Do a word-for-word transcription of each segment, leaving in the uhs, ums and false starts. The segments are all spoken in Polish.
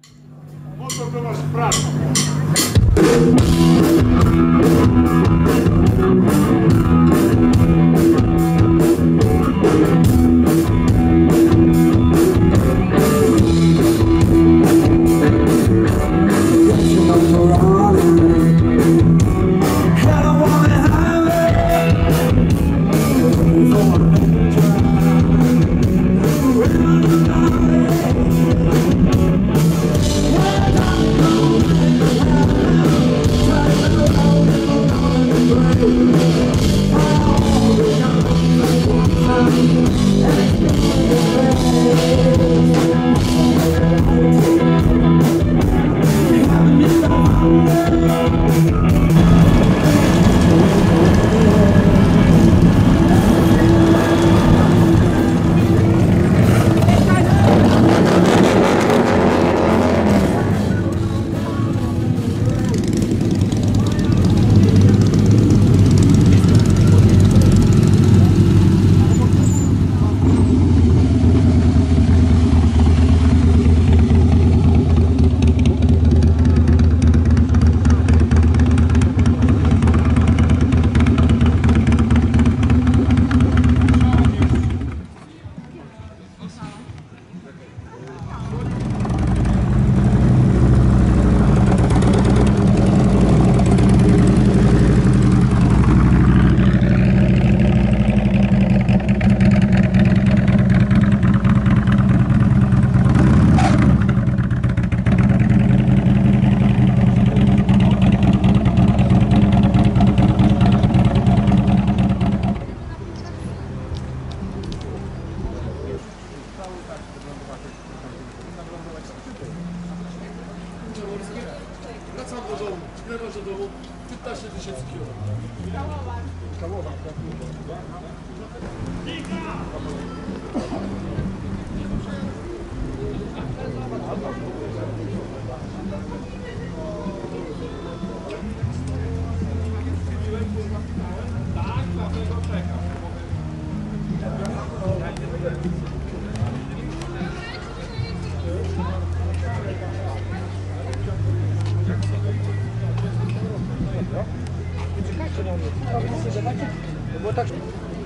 Motor to masz prawo. Wracam do domu, zbieram do domu, piętnaście tysięcy kilometrów. Kałowa. Kałowa, tak. Tak, dlatego czekam. Czekajcie na mnie. To było tak.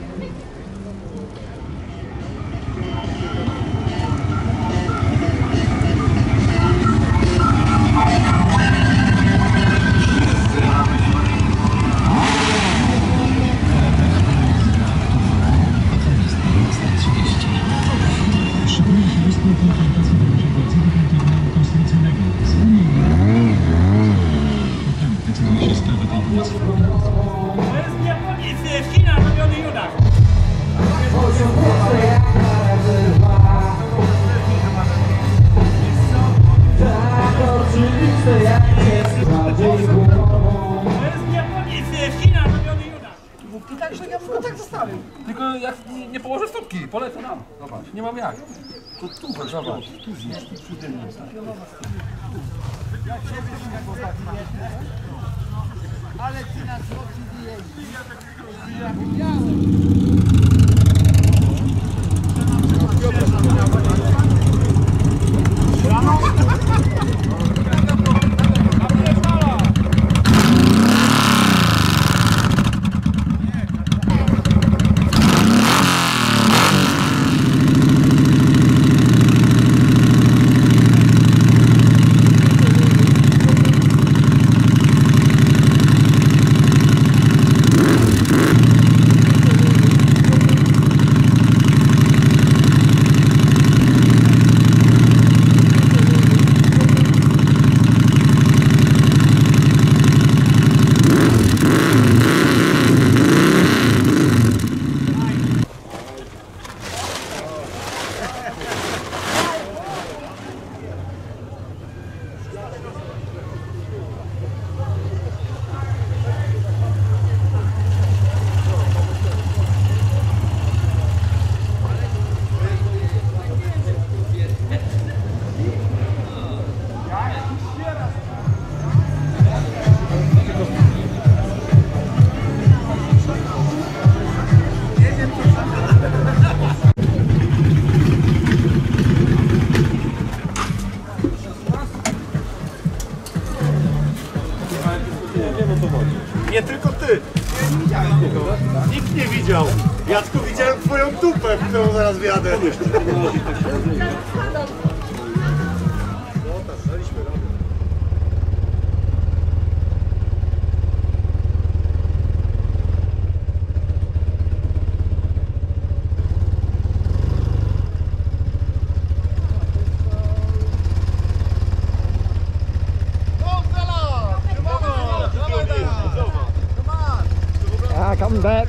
I tak, że ja bym go tak zostawił. Tylko jak nie położę stópki, polecę nam. Zobacz, nie mam jak. To tu, zobacz, tu zjeść i przy tym. Ale ty na złoci jeździ. Ja Jacku, widziałem twoją dupę, w którą zaraz wjadę. Ah, coming back.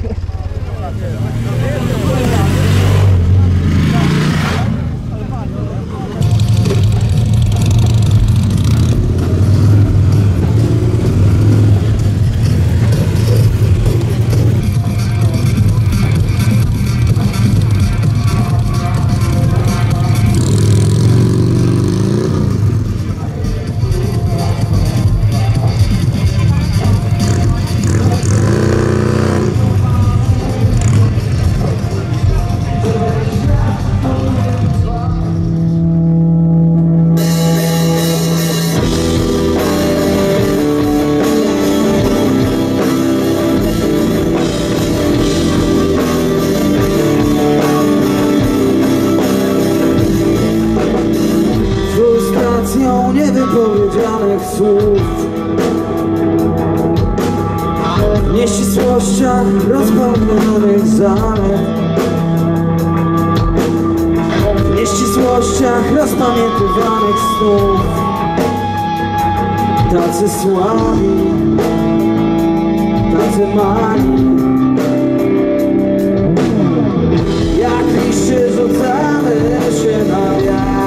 Niewypowiedzianych słów, w nieścisłościach rozpełnionych zalet, w nieścisłościach rozpamiętywanych snów. Tacy słabi, tacy mali, jak liście rzucamy się na wiatr,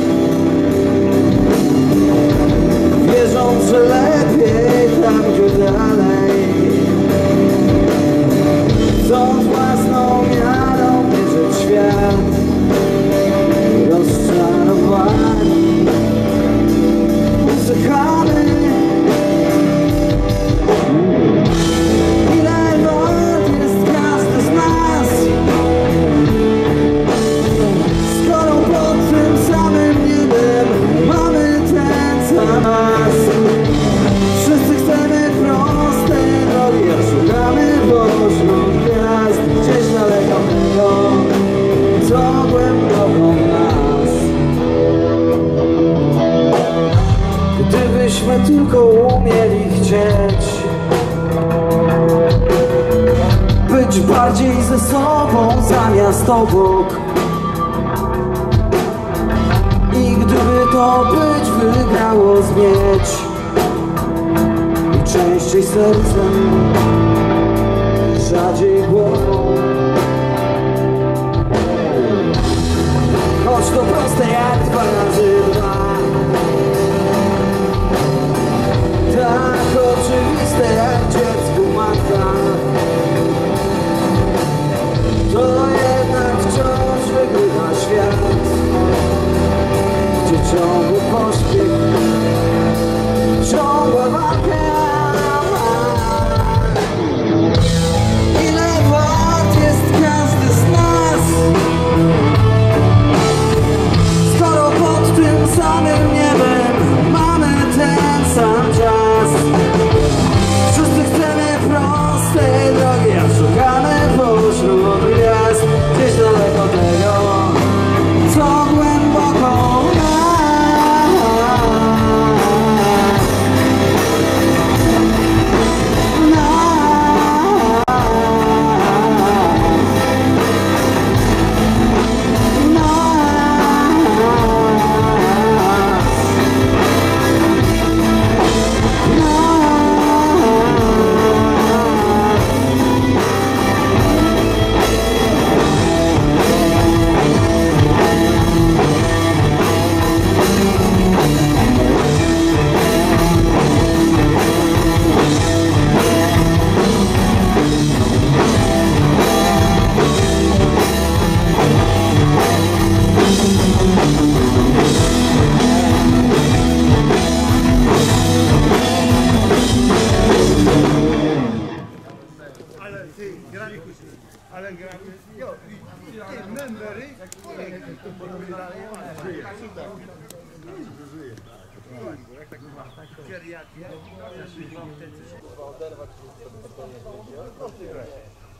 wierząc, że lepiej tam, gdzie dalej. Chcąc własną miarą mierzyć świat, rozczarowani, usychamy. Ile wart jest każdy z nas, skoro pod tym samym niebem mamy ten sam nas. Wszyscy chcemy prostej drogi, a szukamy pośród gwiazd, gdzieś daleko tego, co głęboko w nas. Gdybyśmy tylko umieli chcieć być bardziej ze sobą zamiast obok, i gdyby to być wygrało zmieć, i częściej sercem, rzadziej głową. Choć to proste jak dwa razy dwa, tak oczywiste jak dziecku matka, to jednak wciąż wygrywa świat, gdzie ciągły pośpiech, ciągła walka. Ile wart jest każdy z nas, skoro pod tym samym niebem mamy ten sam czas. Wszyscy chcemy prostej drogi, a szukamy pośród gwiazd, gdzieś daleko tego, co głęboko w nas. Ale gramy, jo, ty, membery,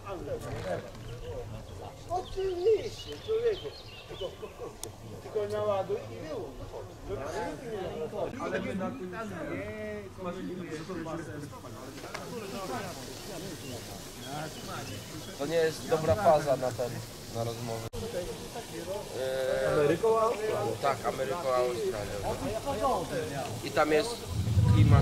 Oczywiście, człowieku. Tylko, tylko naładuj i było. Ale my na tym To nie jest dobra faza na ten, na rozmowę. Eee, Ameryką, Australią. tak, Ameryką, Australią. I tam jest klimat.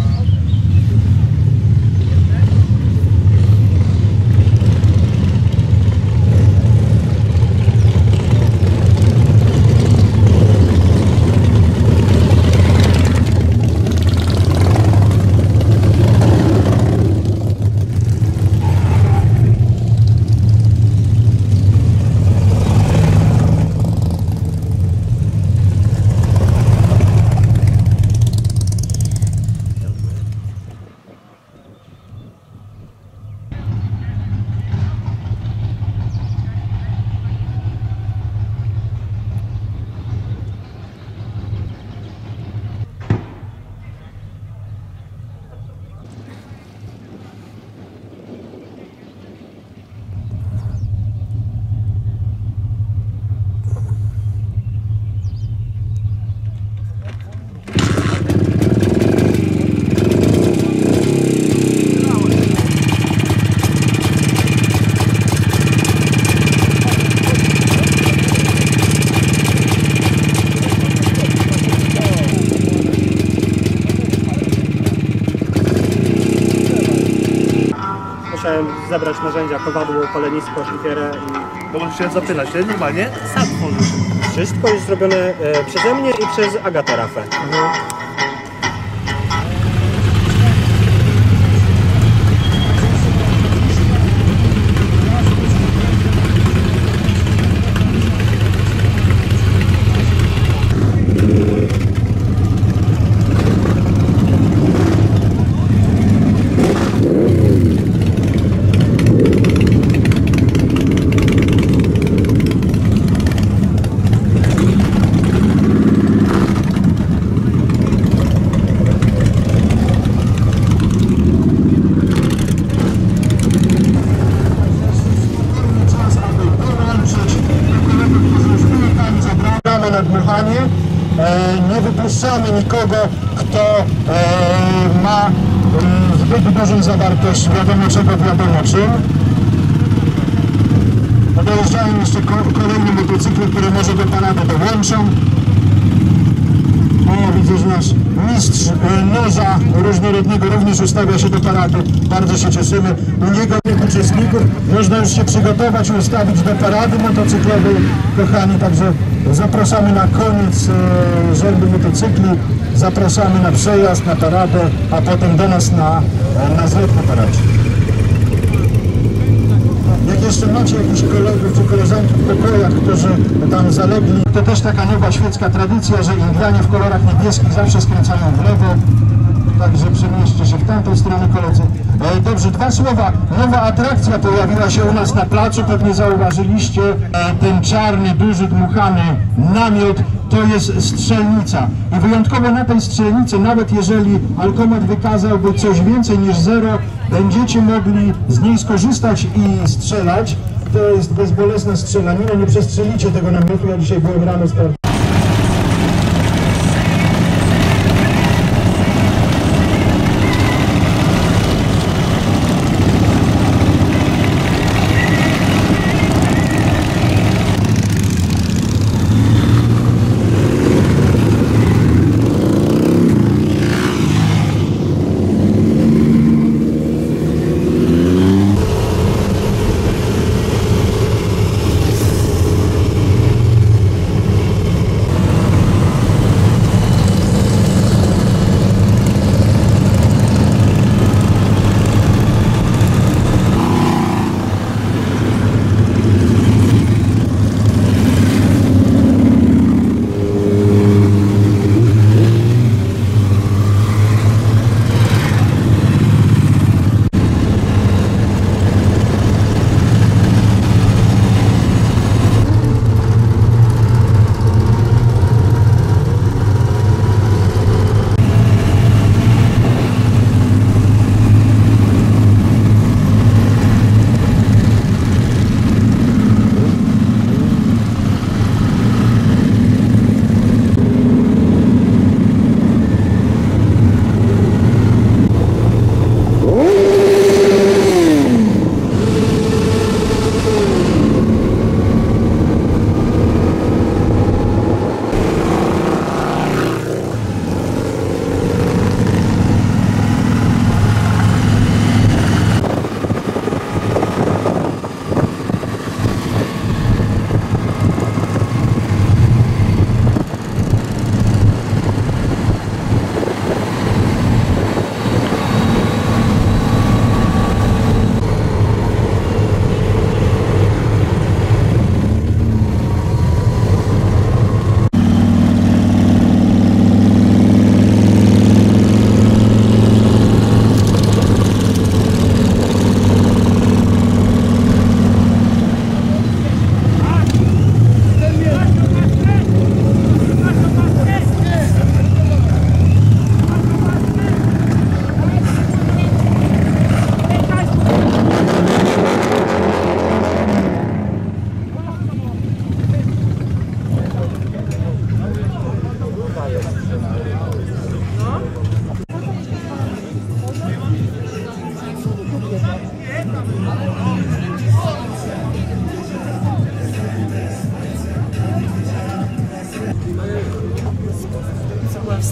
Musiałem zebrać narzędzia, kowadło, palenisko, szlifierę i No bo chciałem zapytać, nie? Normalnie sam tworzysz. wszystko jest zrobione e, przeze mnie i przez Agatę Rafę. Nadmuchanie. E, nie wypuszczamy nikogo, kto e, ma e, zbyt dużą zawartość wiadomo czego, wiadomo czym. Dojeżdżają jeszcze ko kolejne motocykle, które może do parady dołączą. O, widzę, że nasz mistrz e, noża różnorodnego również ustawia się do parady. Bardzo się cieszymy. U niego tych uczestników można już się przygotować i ustawić do parady motocyklowej, kochani. Także zapraszamy na koniec e, rzędu motocykli. Zapraszamy na przejazd, na paradę, a potem do nas na, na zlot na paradzie. Jak jeszcze macie jakichś kolegów czy koleżanki w pokojach, którzy tam zalegli, to też taka nowa świecka tradycja, że Indianie w kolorach niebieskich zawsze skręcają w lewo. Także przemieście się w tamtą stronę, koledzy. E, dobrze, dwa słowa. Nowa atrakcja pojawiła się u nas na placu, pewnie zauważyliście. E, ten czarny, duży, dmuchany namiot to jest strzelnica. I wyjątkowo na tej strzelnicy, nawet jeżeli alkomat wykazałby coś więcej niż zero, będziecie mogli z niej skorzystać i strzelać. To jest bezbolesna strzelanina, nie przestrzelicie tego namiotu. Ja dzisiaj byłem rano sprawdzony.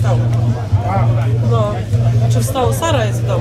wstał. No, znaczy wstał, Sara jest w domu.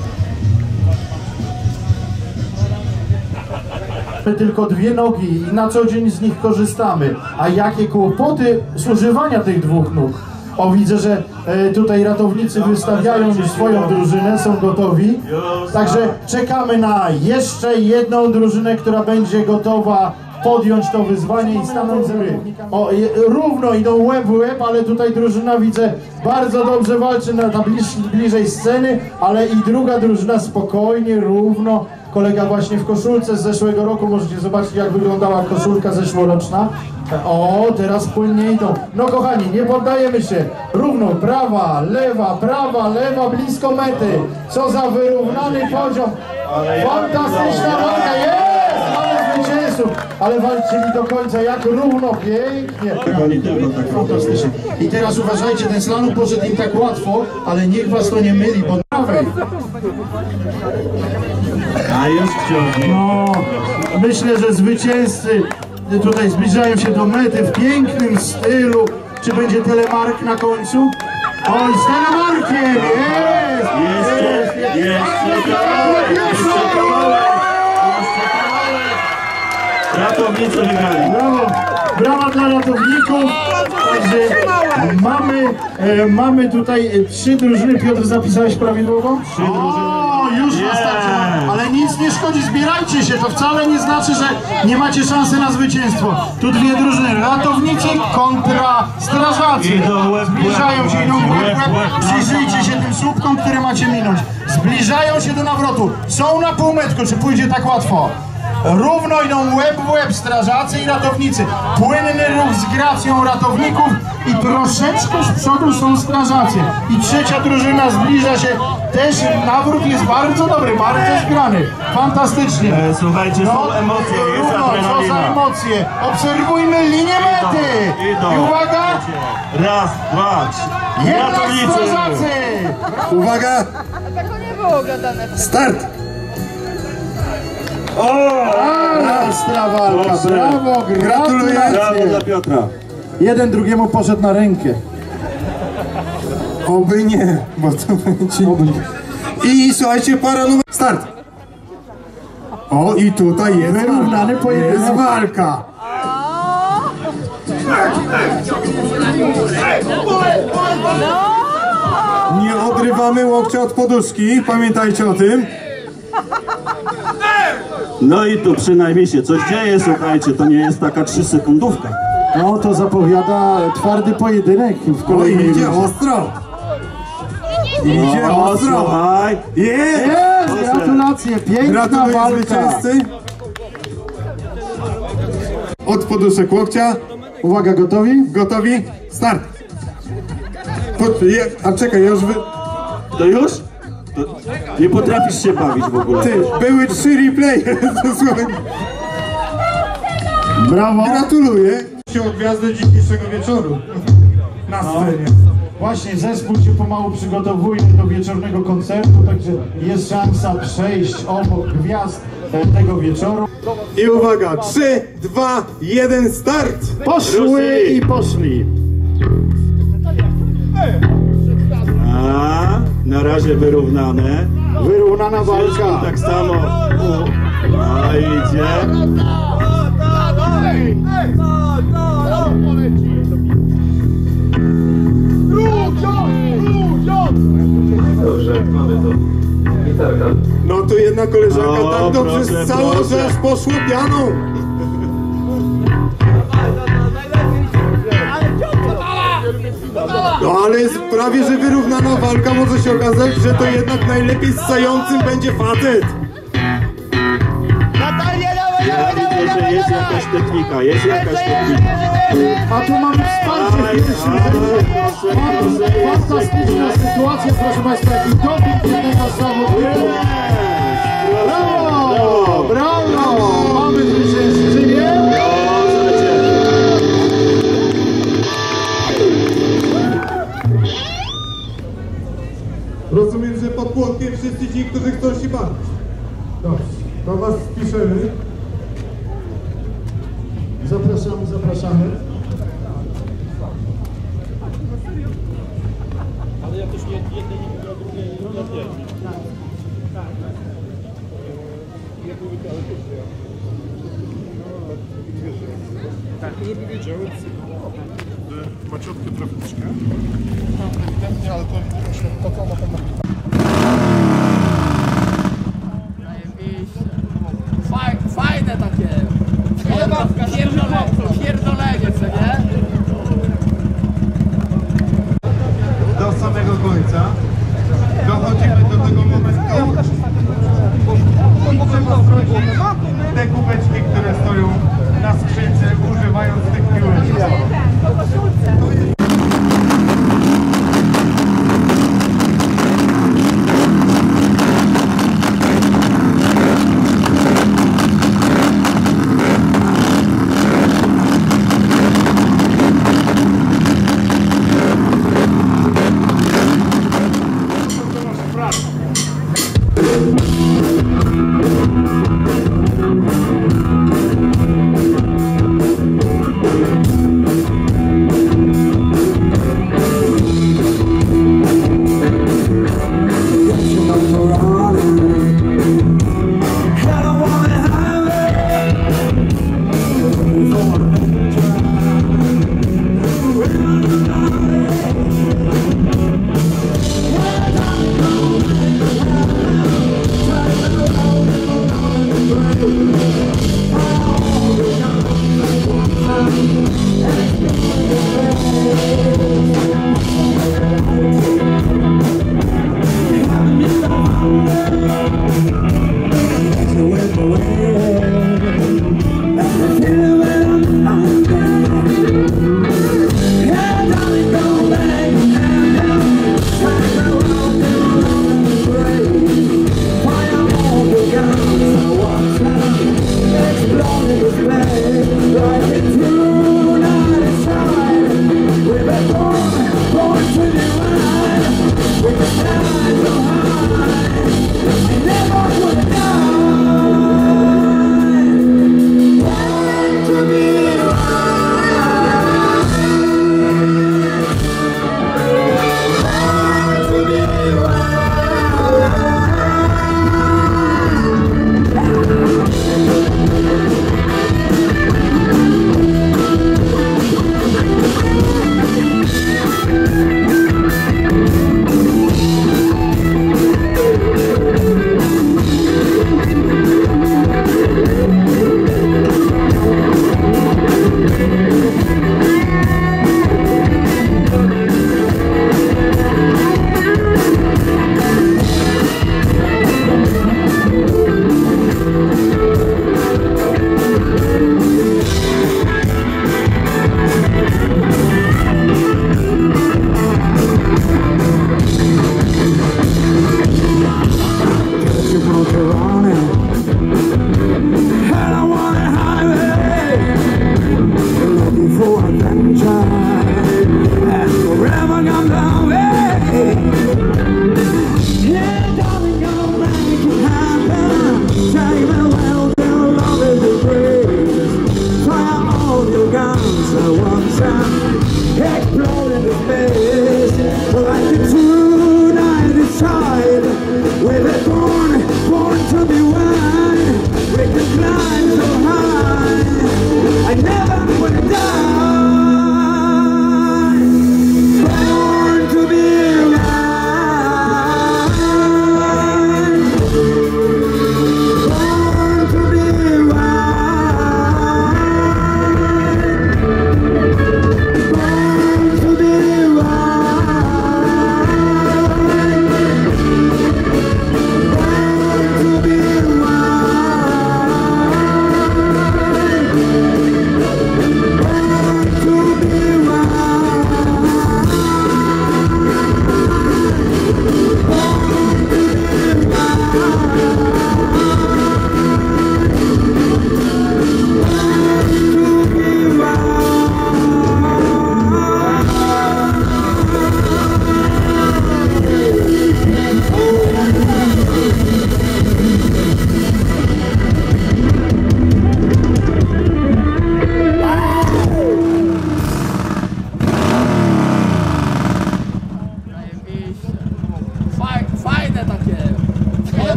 Tylko dwie nogi i na co dzień z nich korzystamy. A jakie kłopoty z używania tych dwóch nóg? O, widzę, że e, tutaj ratownicy wystawiają już swoją drużynę, są gotowi. Także czekamy na jeszcze jedną drużynę, która będzie gotowa podjąć to wyzwanie i stanąć z gry. O, je, równo idą łeb w łeb, ale tutaj drużyna, widzę, bardzo dobrze walczy na, na bliż, bliżej sceny, ale i druga drużyna spokojnie, równo. Kolega właśnie w koszulce z zeszłego roku, możecie zobaczyć, jak wyglądała koszulka zeszłoroczna. O, teraz płynnie idą. No kochani, nie poddajemy się. Równo, prawa, lewa, prawa, lewa, blisko mety. Co za wyrównany poziom. Fantastyczna walka, jest! Mamy zwycięzców. Ale walczyli do końca, jak równo, pięknie. Fantastycznie. I teraz uważajcie, ten slalom poszedł im tak łatwo, ale niech was to nie myli, bo prawej. A już wciąż. No, myślę, że zwycięzcy tutaj zbliżają się do mety w pięknym stylu. Czy będzie telemark na końcu? Oj, z telemarkiem! Jest! Jeszcze, jeszcze, jeszcze kawałek, jeszcze kawałek, jeszcze kawałek. Ratownicy wygrali. Brawo! Brawa dla ratowników! Także mamy, e, mamy tutaj e, trzy drużyny. Piotr, zapisałeś prawidłowo? Trzy drużyny. O, już wystarczy. Ale nic nie szkodzi, zbierajcie się. To wcale nie znaczy, że nie macie szansy na zwycięstwo. Tu dwie drużyny. Ratownicy kontra strażacy. Zbliżają się, idą w łeb, łeb. Przyjrzyjcie się tym słupkom, które macie minąć. Zbliżają się do nawrotu. Są na półmetku. Czy pójdzie tak łatwo? Równo idą łeb w łeb strażacy i ratownicy. Płynny ruch z gracją ratowników i troszeczkę z przodu są strażacy. I trzecia drużyna zbliża się. Też nawrót jest bardzo dobry, bardzo zgrany. Fantastycznie. E, słuchajcie, no, są emocje, jest równo, adrenalina. co za emocje. Obserwujmy linię mety. Idą, I uwaga. Raz, dwa, trzy. Jednak strażacy. Uwaga! Tego nie było gadane. Start! O! Ale ostra walka, brawo, Gratuluję. Brawo dla gratulacje. Piotra. Jeden drugiemu poszedł na rękę. Oby nie, bo to będzie... Oby. I słuchajcie, para numer... Start! O, i tutaj jest Wyrównany walka. pojedynek. Jest walka. Nie odrywamy łokcia od poduszki, pamiętajcie o tym. No i tu przynajmniej się coś dzieje, słuchajcie, to nie jest taka trzysekundówka. No to zapowiada twardy pojedynek w O, kolejnej idzie rundzie. ostro. Idzie O, ostro. słuchaj. Jest! Jest, gratulacje, piękna Gratuluję walka. zwycięzcy. Od poduszek łokcia. Uwaga, gotowi? Gotowi? Start! Pod, je, a czekaj, ja już wy... To już? To nie potrafisz się bawić w ogóle. Ty, były trzy replaye. Brawo. Gratuluję. Się od gwiazdy dzisiejszego wieczoru. Na scenie. Właśnie zespół się pomału przygotowuje do wieczornego koncertu, także jest szansa przejść obok gwiazd e, tego wieczoru. I uwaga, trzy, dwa, jeden, start! Poszły i poszli. A, na razie wyrównane. Wyrównana Wszystko walka. tak samo. A idzie. No to jedna koleżanka O, tak dobrze proszę, ssała, proszę. że aż poszło pianą. No ale jest prawie, że wyrównana walka, może się okazać, że to jednak najlepiej ssającym będzie facet. Ja widzę, że jest jakaś technika, jest jakaś technika. A tu mamy wsparcie w pierwszym rzędzie. Fantastyczna sytuacja, proszę Państwa, i doping jednego zawodnika. Brawo! Brawo! Mamy zwycięzczynię. Rozumiem, że pod płotkiem wszyscy ci, którzy chcą się bawić. Dobrze, to was spiszemy. Zapraszamy, zapraszamy. by wiedziały psychologi, że maciotkę trawniczkę. Ewidentnie, ale to widocznie to, to na pewno. Fajne takie. Pierdolenie, co nie? Do samego końca dochodzimy do tego momentu. Trzeba zwrócić te kubeczki, które stoją na skrzynce, używając tych piłeczek.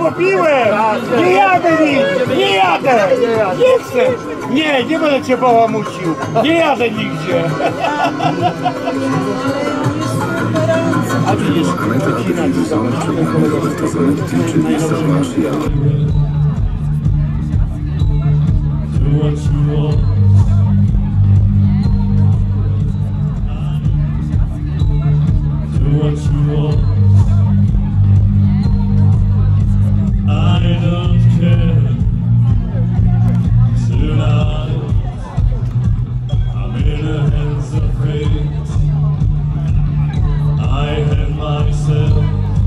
popiłem! Nie jadę nigdzie! Nie jadę! Nie chcę! Nie, nie będę cię bałamucił! Nie jadę nigdzie! A widzisz, I don't care tonight. I'm in the hands of fate. I have myself.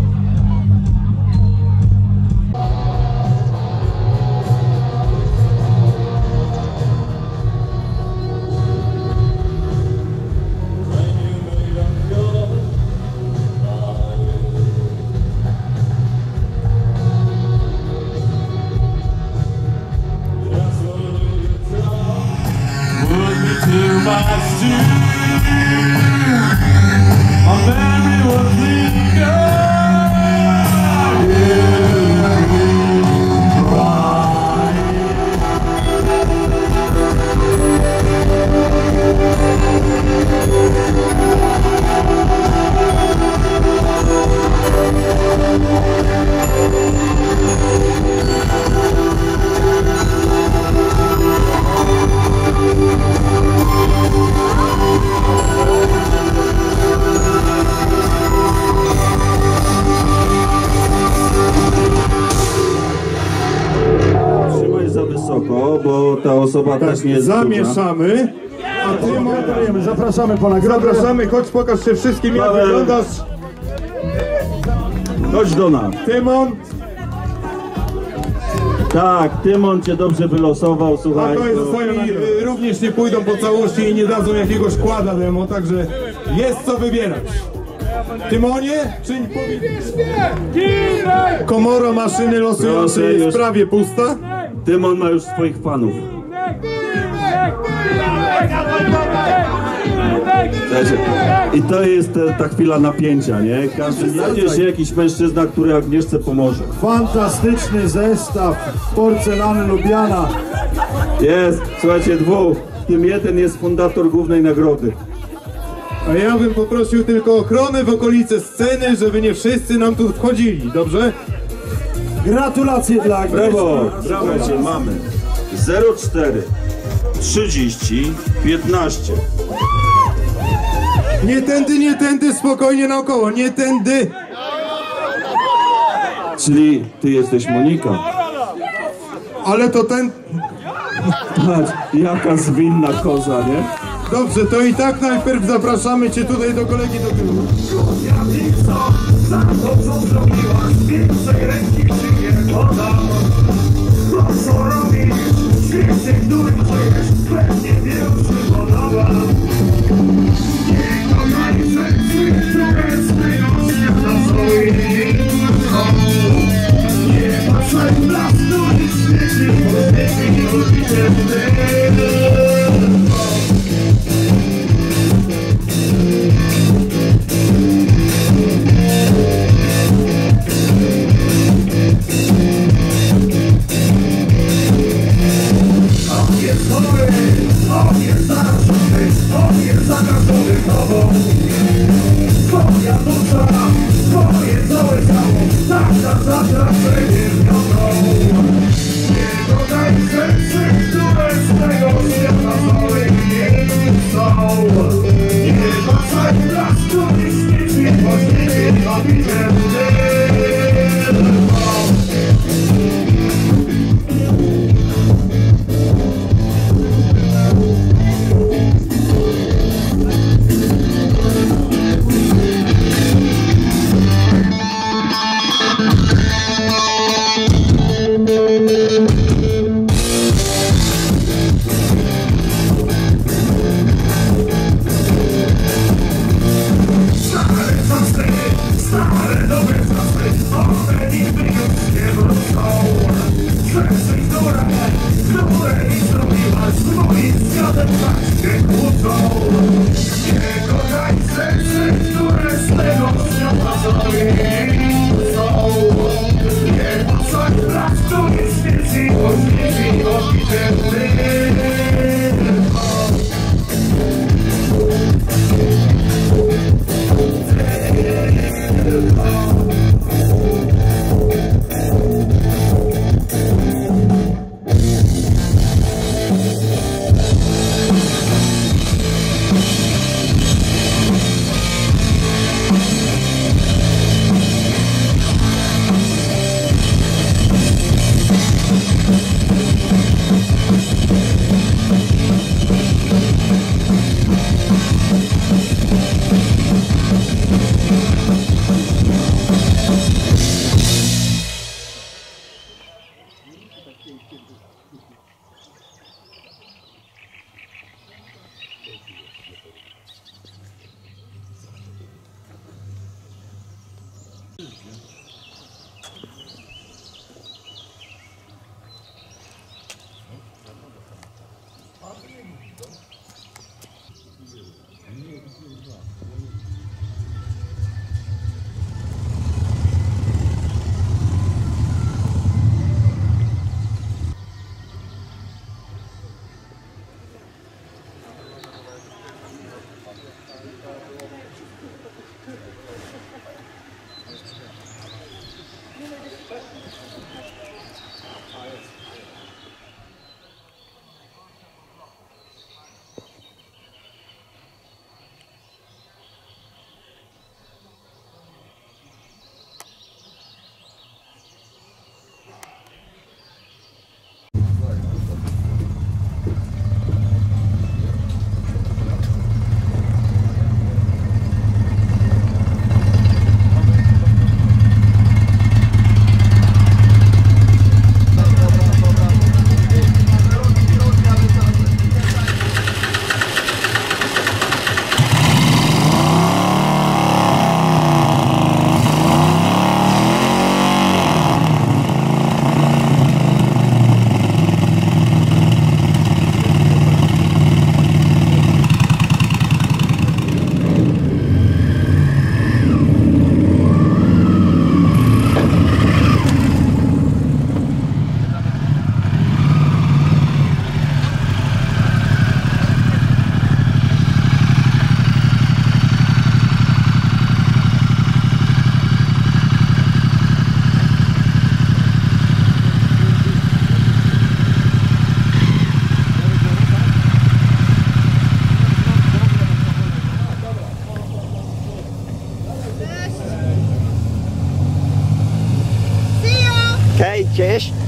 Too much to my memory was legal. Trzymaj za wysoko, bo ta osoba też nie jest Zamieszamy. A ty Dajemy, zapraszamy po nagrodę. zapraszamy, chodź pokaż się wszystkim, jak Paweł. wyglądasz. Chodź do nas. Tymon, Tak, Tymon cię dobrze wylosował, a słuchaj. to jest to- oni y, również nie pójdą po całości i nie dadzą jakiegoś kłada demo, także jest co wybierać. Tymonie, czyń powinien. Komora maszyny losującej Proszę, jest już. prawie pusta. Tymon ma już swoich fanów. Słuchajcie, I to jest e, ta chwila napięcia, nie? Każdy znajdzie się jakiś mężczyzna, który Agnieszce pomoże. Fantastyczny zestaw porcelany Lubiana. Jest, słuchajcie, dwóch. W tym jeden jest fundator głównej nagrody. A ja bym poprosił tylko ochronę w okolice sceny, żeby nie wszyscy nam tu wchodzili, dobrze? Gratulacje dla Agnieszki. Brawo! Słuchajcie, mamy zero cztery trzydzieści piętnaście. Nie tędy, nie tędy, spokojnie naokoło, nie tędy. Czyli ty jesteś Monika. Ale to ten... Patrz, jaka zwinna koza, nie? Dobrze, to i tak najpierw zapraszamy cię tutaj do kolegi do tyłu. Cześć.